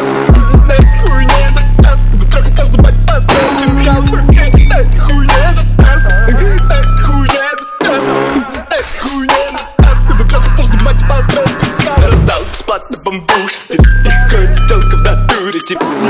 таз. Это хуйня на таз. Когда трехэтажный байпас, пентхаус, окей. Это хуйня на таз. Это хуйня на таз. Это хуйня на таз. Когда трехэтажный байпас, пентхаус. Раздал бесплатно бамбушести. И ходит телка в натуре, типа